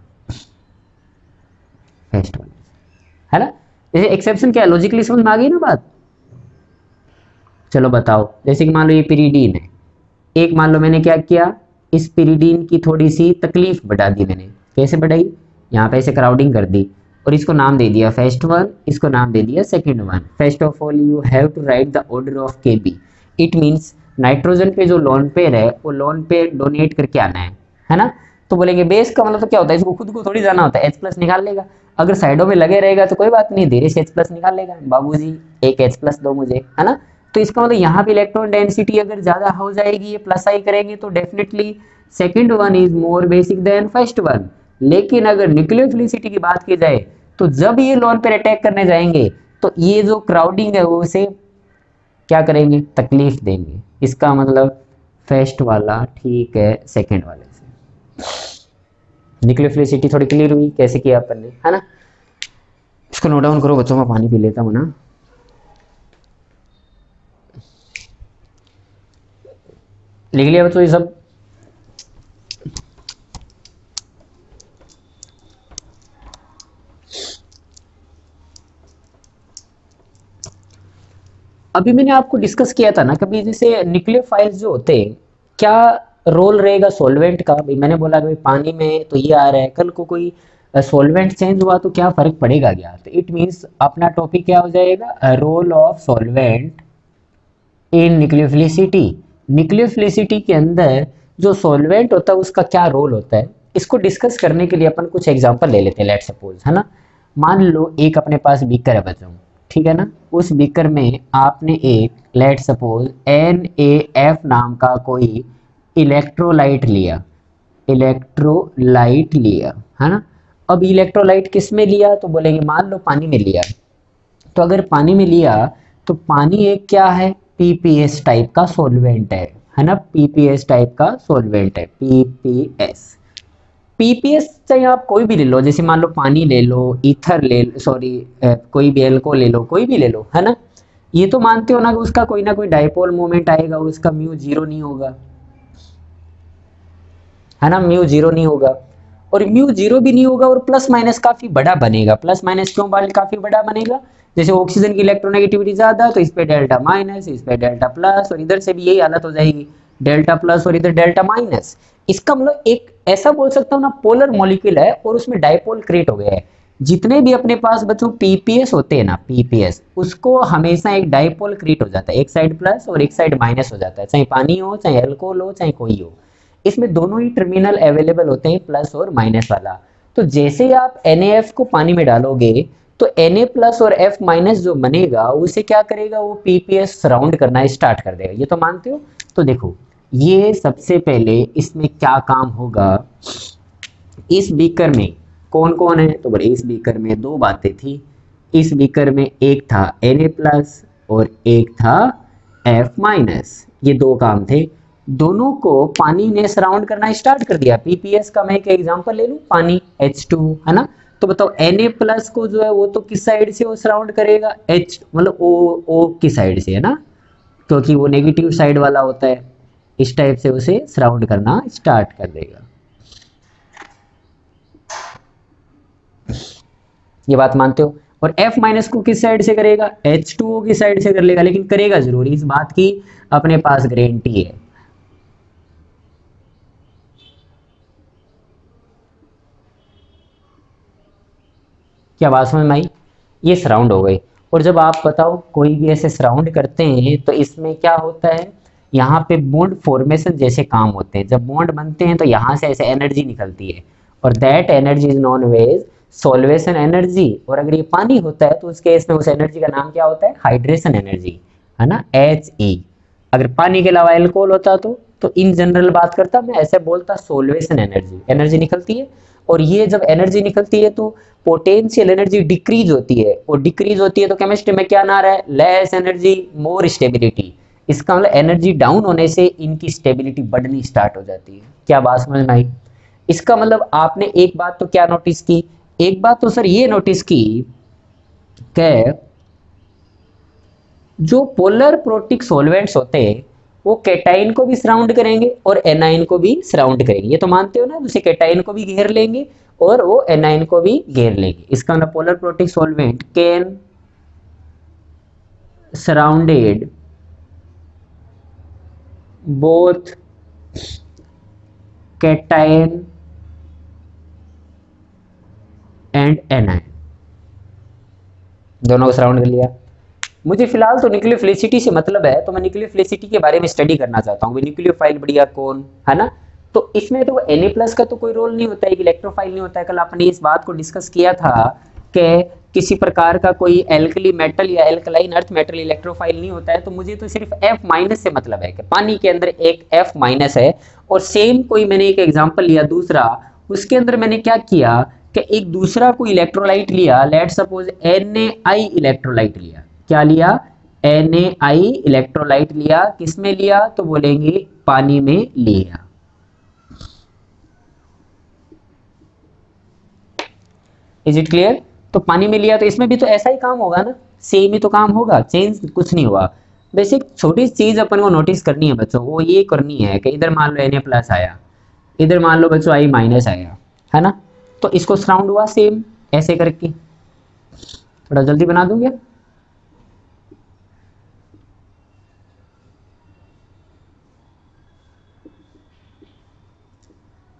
फर्स्ट वाला, है ना। जैसे एक्सेप्शन क्या है, लॉजिकली समझ में आ गई ना बात, चलो बताओ, जैसे कि मान लो ये पिरीडीन है, एक मान लो मैंने क्या किया, इस पिरीडीन की थोड़ी सी तकलीफ बढ़ा दी मैंने, कैसे बढ़ाई, यहाँ पे ऐसे क्राउडिंग कर दी और इसको नाम दे दिया फर्स्ट वन, इसको नाम दे दिया second one. First of all you have to write the order of K B, it means nitrogen पे जो लोन पेयर है वो लोन पेयर डोनेट करके आना है, है ना, तो बोलेंगे बेस का मतलब तो क्या होता है, इसको खुद को थोड़ी जाना होता है, H प्लस निकाल लेगा, अगर साइडों में लगे रहेगा तो कोई बात नहीं, धीरे से H प्लस निकाल लेगा, बाबूजी एक H प्लस दो मुझे, है ना, तो इसका मतलब यहाँ पे इलेक्ट्रॉन डेंसिटी अगर ज्यादा हो जाएगी, ये प्लस आई करेंगे तो definitely second one is more basic than first one. लेकिन अगर न्यूक्लियोफिलिसिटी की बात की जाए तो जब ये लोन पर अटैक करने जाएंगे तो ये जो क्राउडिंग है वो उसे क्या करेंगे, तकलीफ देंगे, इसका मतलब फर्स्ट वाला ठीक है सेकंड वाले से। न्यूक्लियोफिलिसिटी थोड़ी क्लियर हुई कैसे किया अपन ने, है ना, इसको नोट डाउन करो बच्चों, मैं पानी पी लेता हूँ ना। लिख लिया बच्चों ये सब, अभी मैंने आपको डिस्कस किया था ना कभी, जैसे न्यूक्लियोफाइल्स जो होते हैं क्या रोल रहेगा सॉल्वेंट का। भाई मैंने बोला कि भाई पानी में तो ये आ रहा है, कल को कोई सॉल्वेंट चेंज हुआ तो क्या फर्क पड़ेगा क्या? तो इट मीन्स अपना टॉपिक क्या हो जाएगा, role of solvent in nucleophilicity. Nucleophilicity के अंदर जो सॉल्वेंट होता है उसका क्या रोल होता है, इसको डिस्कस करने के लिए अपन कुछ एग्जांपल ले लेते हैं। लेट सपोज, है ना, मान लो एक अपने पास बीकर है बच्चों, ठीक है ना, उस बीकर में आपने एक let suppose N A F नाम का कोई इलेक्ट्रोलाइट लिया, इलेक्ट्रोलाइट लिया, है ना। अब इलेक्ट्रोलाइट किस में लिया, तो बोलेंगे मान लो पानी में लिया। तो अगर पानी में लिया तो पानी एक क्या है, पीपीएस टाइप का सॉल्वेंट है है ना, पीपीएस टाइप का सॉल्वेंट है, पीपीएस। पीपीएस चाहे आप कोई भी ले लो, जैसे मान लो पानी ले लो, ईथर ले, सॉरी कोई भी एल्कोहल ले लो, कोई भी ले लो, है ना। ये तो मानते हो ना कि उसका कोई ना कोई डाइपोल मोमेंट आएगा, उसका म्यू जीरो नहीं होगा, है ना, म्यू जीरो नहीं होगा। और म्यू जीरो भी नहीं होगा और प्लस माइनस काफी बड़ा बनेगा। प्लस माइनस क्यों बाल काफी बड़ा बनेगा, जैसे ऑक्सीजन की इलेक्ट्रोनेगेटिविटी ज्यादा तो इस पे डेल्टा माइनस, इस पे डेल्टा प्लस, और इधर से भी यही हालत हो जाएगी, डेल्टा प्लस और इधर डेल्टा माइनस। इसका मतलब एक ऐसा बोल सकता हूँ ना, पोलर मॉलिक्यूल है और उसमें डाइपोल क्रिएट हो गया है। जितने भी अपने पास बच्चों पीपीएस होते हैं ना, पीपीएस, उसको हमेशा एक डाइपोल क्रिएट हो जाता है, एक साइड प्लस और एक साइड माइनस हो जाता है, चाहे पानी हो, चाहे अल्कोहल हो, चाहे कोई हो। इसमें दोनों ही टर्मिनल अवेलेबल होते हैं, प्लस और माइनस वाला। तो जैसे ही आप एन ए एफ को पानी में डालोगे तो Na प्लस और F माइनस जो बनेगा उसे क्या करेगा, वो पीपीएस सराउंड करना स्टार्ट कर देगा। ये तो मानते हो। तो देखो ये सबसे पहले इसमें क्या काम होगा, इस बीकर में कौन कौन है, तो बोले इस बीकर में दो बातें थी। इस बीकर में एक था Na प्लस और एक था F माइनस, ये दो काम थे। दोनों को पानी ने सराउंड करना स्टार्ट कर दिया। पीपीएस का मैं एक एग्जांपल ले लूं, पानी एच टू, है ना। तो बताओ Na प्लस को जो है वो तो किस साइड से वो सराउंड करेगा, H मतलब O O की साइड से, है ना, क्योंकि वो नेगेटिव साइड वाला होता है। इस टाइप से उसे सराउंड करना स्टार्ट कर देगा। ये बात मानते हो। और F माइनस को किस साइड से करेगा, एच टू ओ की साइड से कर लेगा, लेकिन करेगा जरूर, इस बात की अपने पास गारंटी है। क्या बात समझ में आई, ये सराउंड हो गई। और जब आप बताओ कोई भी ऐसे सराउंड करते हैं तो इसमें क्या होता है, यहाँ पे बॉन्ड फॉर्मेशन जैसे काम होते हैं। जब बॉन्ड बनते हैं तो यहाँ से ऐसे एनर्जी निकलती है, और that energy is known as solvation energy. और अगर ये पानी होता है तो उस केस में उस एनर्जी का नाम क्या होता है, हाइड्रेशन एनर्जी, है ना, एच ई। अगर पानी के अलावा एल्कोहल होता तो तो इन जनरल बात करता मैं ऐसे बोलता सॉल्वेशन एनर्जी, एनर्जी निकलती है। और ये जब एनर्जी निकलती है तो पोटेंशियल एनर्जी डिक्रीज होती है, और डिक्रीज होती है तो केमिस्ट्री में क्या ना रहा है, लेस एनर्जी मोर स्टेबिलिटी। इसका मतलब एनर्जी डाउन होने से इनकी स्टेबिलिटी बढ़नी स्टार्ट हो जाती है। क्या बात समझ में आई। इसका मतलब आपने एक बात तो क्या नोटिस की, एक बात तो सर ये नोटिस की कि जो पोलर प्रोटिक सॉल्वेंट्स होते हैं वो कैटाइन को भी सराउंड करेंगे और एनाइन को भी सराउंड करेंगे। ये तो मानते हो ना, जैसे कैटाइन को भी घेर लेंगे और वो एनाइन को भी घेर लेंगे। इसका मतलब polar protic solvent can surrounded both cation and anion, दोनों को सराउंड कर लिया। मुझे फिलहाल तो न्यूक्लियोफिलिसिटी से मतलब है, तो मैं न्यूक्लियोफिलिसिटी के बारे में स्टडी करना चाहता हूँ। न्यूक्लियोफाइल बढ़िया कौन है ना, तो इसमें तो Na प्लस का तो कोई रोल नहीं होता है, इलेक्ट्रोफाइल नहीं होता है। कल आपने इस बात को डिस्कस किया था कि किसी प्रकार का कोई एल्कली मेटल या एल्कलाइन अर्थ मेटल इलेक्ट्रोफाइल नहीं होता है। तो मुझे तो सिर्फ F माइनस से मतलब है कि पानी के अंदर एक F माइनस है। और सेम कोई मैंने एक एग्जाम्पल लिया दूसरा, उसके अंदर मैंने क्या किया कि एक दूसरा कोई इलेक्ट्रोलाइट लिया, लेट सपोज Na इलेक्ट्रोलाइट लिया। क्या लिया, Na इलेक्ट्रोलाइट लिया। किसमें लिया, तो बोलेंगे पानी में लिया। Is it clear. तो पानी में लिया तो इसमें भी तो ऐसा ही काम होगा ना, सेम ही तो काम होगा, चेंज कुछ नहीं हुआ। बेसिक छोटी चीज अपन को नोटिस करनी है बच्चों, वो ये करनी है कि इधर मान लो Na प्लस आया, इधर मान लो बच्चों I माइनस आया, है ना। तो इसको सराउंड हुआ सेम ऐसे करके। थोड़ा जल्दी बना दूंगे।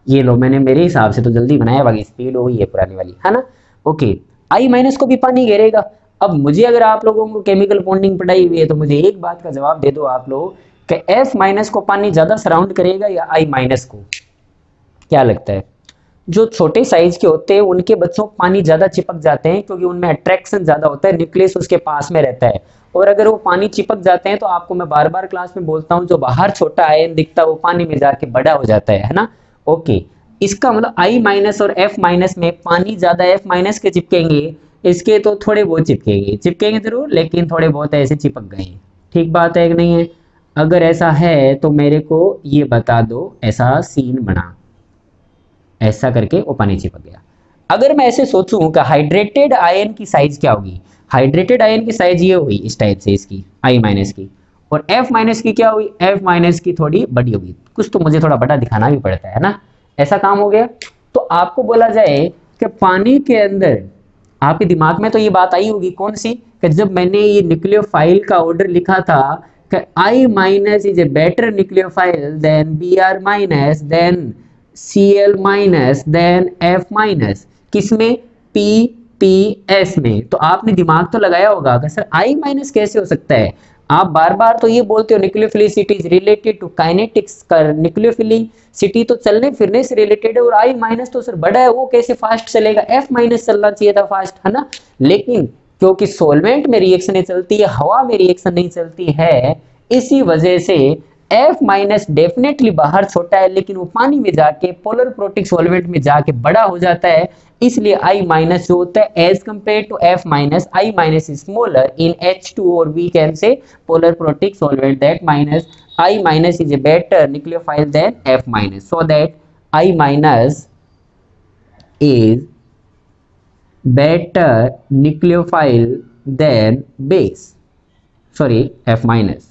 ये लो, मैंने मेरे हिसाब से तो जल्दी बनाया, बाकी स्पीड हो गई है पुरानी वाली, है ना। ओके, आई माइनस को भी पानी घेरेगा। अब मुझे, अगर आप लोगों को केमिकल बॉन्डिंग पढ़ाई हुई है तो मुझे एक बात का जवाब दे दो आप लोग कि एफ माइनस को पानी ज्यादा सराउंड करेगा या आई माइनस को, क्या लगता है। जो छोटे साइज के होते हैं उनके बच्चों को पानी ज्यादा चिपक जाते हैं, क्योंकि उनमें अट्रैक्शन ज्यादा होता है, न्यूक्लियस उसके पास में रहता है। और अगर वो पानी चिपक जाते हैं तो आपको मैं बार बार क्लास में बोलता हूँ, जो बाहर छोटा आयन दिखता है वो पानी में जाके बड़ा हो जाता है है ना। ओके, इसका मतलब आई माइनस और एफ माइनस में पानी ज्यादा एफ माइनस के चिपकेंगे, इसके तो थोड़े बहुत चिपकेंगे, चिपकेंगे जरूर, लेकिन थोड़े बहुत ऐसे चिपक गए। ठीक बात है कि नहीं है। अगर ऐसा है तो मेरे को ये बता दो, ऐसा सीन बना, ऐसा करके वो पानी चिपक गया। अगर मैं ऐसे सोचूं कि हाइड्रेटेड आयन की साइज क्या होगी, हाइड्रेटेड आयन की साइज ये हुई इस टाइप से, इसकी आई माइनस की, और एफ माइनस की क्या हुई, एफ माइनस की थोड़ी बड़ी होगी। कुछ तो मुझे थोड़ा बड़ा दिखाना भी पड़ता है ना, ऐसा काम हो गया। तो आपको बोला जाए कि पानी के अंदर, आपके दिमाग में तो ये बात आई होगी कौन सी, कि जब मैंने ये न्यूक्लियोफाइल का ऑर्डर लिखा था कि I minus is a better nucleophile than B R minus then C L minus than F minus, किसमें, पी पी एस में। तो आपने दिमाग तो लगाया होगा कि सर आई माइनस कैसे हो सकता है। आप बार बार तो ये बोलते हो nucleophilicity is related to kinetics, कर न्यूक्लियोफिलिसिटी तो चलने फिरने से रिलेटेड है, और आई माइनस तो सर बड़ा है, वो कैसे फास्ट चलेगा, एफ माइनस चलना चाहिए था फास्ट, है ना। लेकिन क्योंकि सोलवेंट में रिएक्शन चलती है, हवा में रिएक्शन नहीं चलती है, इसी वजह से एफ माइनस डेफिनेटली बाहर छोटा है, लेकिन वो पानी में जाके पोलर प्रोटिक सॉल्वेंट में जाके बड़ा हो जाता है। इसलिए आई माइनस जो होता है as compare to F minus, I minus is smaller in H two, और we can say polar protic solvent that minus I minus is a better nucleophile than F minus, so that I minus is better nucleophile than base, sorry F minus।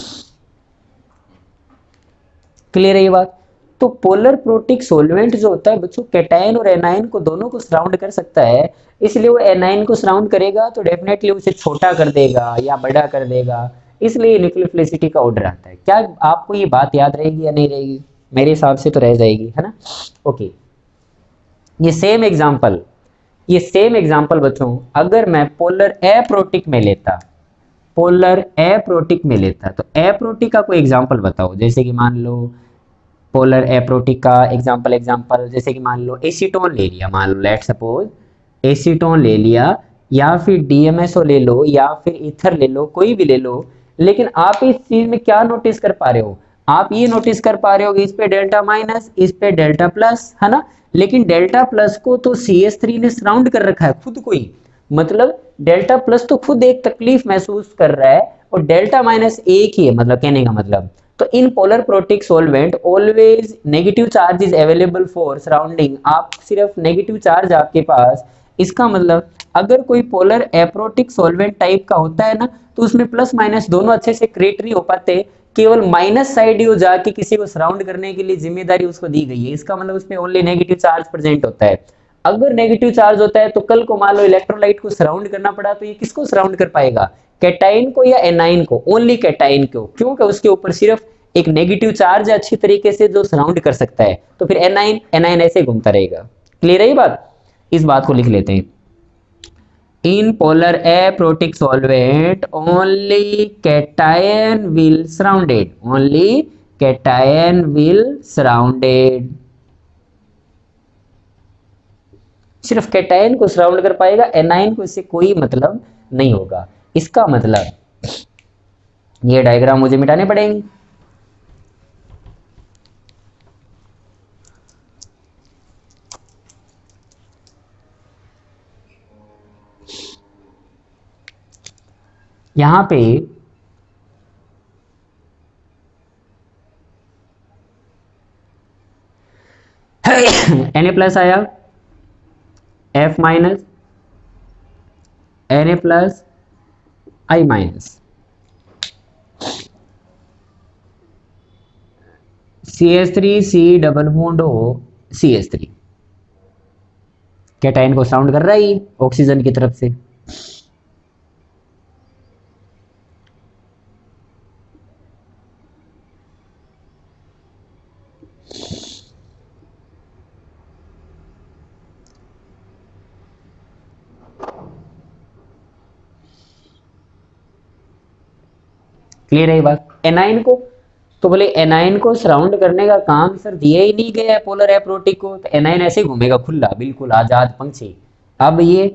Clear है ये बात। तो polar protic solvent जो होता है बच्चों, cation और anion को दोनों को सराउंड कर सकता है, इसलिए वो एनायन को सराउंड करेगा तो डेफिनेटली उसे छोटा कर देगा या बड़ा कर देगा, इसलिए न्यूक्लियोफिलिसिटी का ऑर्डर आता है। क्या आपको ये बात याद रहेगी या नहीं रहेगी, मेरे हिसाब से तो रह जाएगी, है ना। ओके, ये सेम एग्जांपल, ये सेम एग्जांपल बच्चों अगर मैं पोलर एप्रोटिक में लेता, पोलर एप्रोटिक में लेता, तो एप्रोटिक का कोई एग्जांपल बताओ। जैसे कि मान लो पोलर एप्रोटिक का एग्जांपल, एग्जांपल जैसे कि मान लो एसीटोन ले लिया, मान लो लेट सपोज एसीटोन ले लिया, या फिर डीएमएसओ ले लो, या फिर ईथर ले लो, कोई भी ले लो। लेकिन आप इस चीज में क्या नोटिस कर पा रहे हो, आप ये नोटिस कर पा रहे हो कि इस पे डेल्टा माइनस, इस पे डेल्टा प्लस, है ना। लेकिन डेल्टा प्लस को तो सी एस थ्री ने सराउंड कर रखा है खुद को ही, मतलब डेल्टा प्लस तो खुद एक तकलीफ महसूस कर रहा है, और डेल्टा माइनस एक ही है, मतलब कहने का मतलब। तो in polar protic solvent always negative charge is available for surrounding, आप सिर्फ नेगेटिव चार्ज आपके पास। इसका मतलब अगर कोई पोलर एप्रोटिक सॉल्वेंट टाइप का होता है ना, तो उसमें प्लस माइनस दोनों अच्छे से क्रिएट नहीं हो पाते, केवल माइनस साइड ही हो जाके किसी को सराउंड करने के लिए जिम्मेदारी उसको दी गई है। इसका मतलब उसमें ओनली नेगेटिव चार्ज प्रेजेंट होता है। अगर नेगेटिव चार्ज होता है तो कल को मान लो इलेक्ट्रोलाइट को सराउंड करना पड़ा, तो ये किसको सराउंड कर पाएगा, कैटाइन को या एनाइन को, ओनली कैटाइन को, क्योंकि उसके ऊपर सिर्फ एक नेगेटिव चार्ज है अच्छी तरीके से जो सराउंड कर सकता है। तो फिर एनाइन एनाइन ऐसे घूमता रहेगा। क्लियर है ये बात, इस बात को लिख लेते हैं। in polar aprotic solvent only cation will surrounded, only cation will surrounded, सिर्फ कैटायन को सराउंड कर पाएगा, एनाइन को इससे कोई मतलब नहीं होगा। इसका मतलब ये डायग्राम मुझे मिटाने पड़ेंगे। यहां पे Na प्लस आया, F minus, Na plus, I minus, C H three C double bond O C H three, cation को साउंड कर रहा है ऑक्सीजन की तरफ से। क्लियर है ये बात। एनाइन को तो बोले एनाइन को सराउंड करने का काम सर दिया ही नहीं गया है पोलर एप्रोटिक को, तो एनाइन ऐसे ही घूमेगा खुला, बिल्कुल आजाद पंछी। अब ये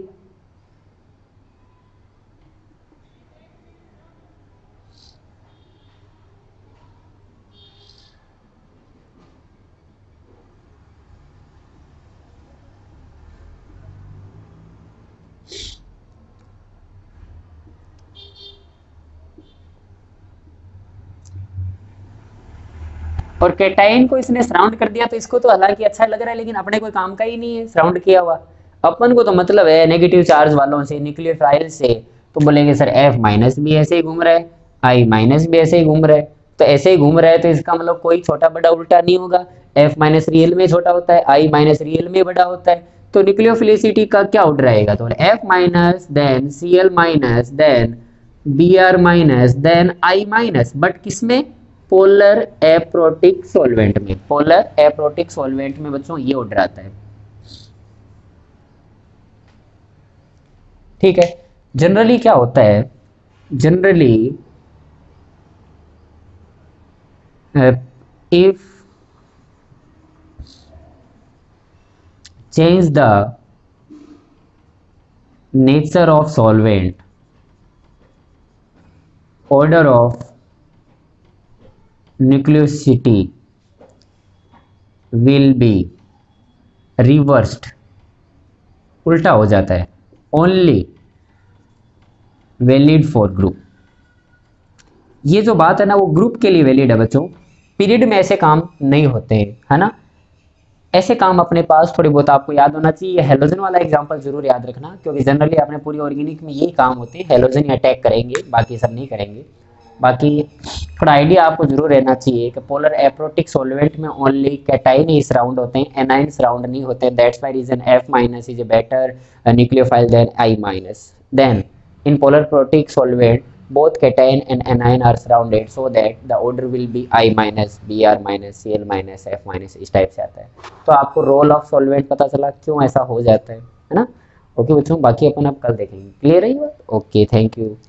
और कैटाइन को इसने सराउंड कर दिया, तो इसको तो हालांकि अच्छा लग रहा है लेकिन अपने कोई काम का ही नहीं है सराउंड किया हुआ। अपन को तो मतलब है नेगेटिव चार्ज वालों से, न्यूक्लियोफाइल से, तो बोलेंगे सर एफ माइनस भी ऐसे ही घूम रहा है, आई माइनस भी ऐसे ही घूम रहा है, तो ऐसे ही घूम रहा है तो इसका मतलब कोई छोटा बड़ा उल्टा नहीं होगा। एफ माइनस रियल में छोटा होता है, आई माइनस रियल में बड़ा होता है, तो न्यूक्लियोफिलिसिटी का क्या ऑर्डर रहेगा, तो F minus then C L minus then B R minus then I minus, but किसमें, पोलर एप्रोटिक सॉल्वेंट में। पोलर एप्रोटिक सॉल्वेंट में बच्चों ये ऑर्डर आता है, ठीक है। जनरली क्या होता है, generally if change the nature of solvent, order of nucleosity will be reversed, उल्टा हो जाता है, only valid for group। ये जो बात है ना वो ग्रुप के लिए वैलिड है बच्चों, पीरियड में ऐसे काम नहीं होते हैं, है ना। ऐसे काम अपने पास थोड़ी बहुत आपको याद होना चाहिए। हेलोजन वाला एग्जांपल जरूर याद रखना, क्योंकि जनरली अपने पूरी ऑर्गेनिक में यही काम होते हैं, हेलोजन ही अटैक करेंगे, बाकी सब नहीं करेंगे। बाकी थोड़ा आइडिया आपको जरूर रहना चाहिए कि पोलर एप्रोटिक सॉल्वेंट में ओनली कैटाइन ही सराउंड होते हैं, एनाइन सराउंड नहीं होते हैं। That's why reason F minus is a better nucleophile than I minus. Then in polar protic solvent both cation and anion are surrounded so that the order will be I minus, Br minus, Cl minus, F minus, इस type से आता है। तो आपको role of solvent पता चला क्यों ऐसा हो जाता है, है ना। ओके बच्चों, बाकी अपन अब कल देखेंगे। क्लियर है ये बात? Okay, thank you.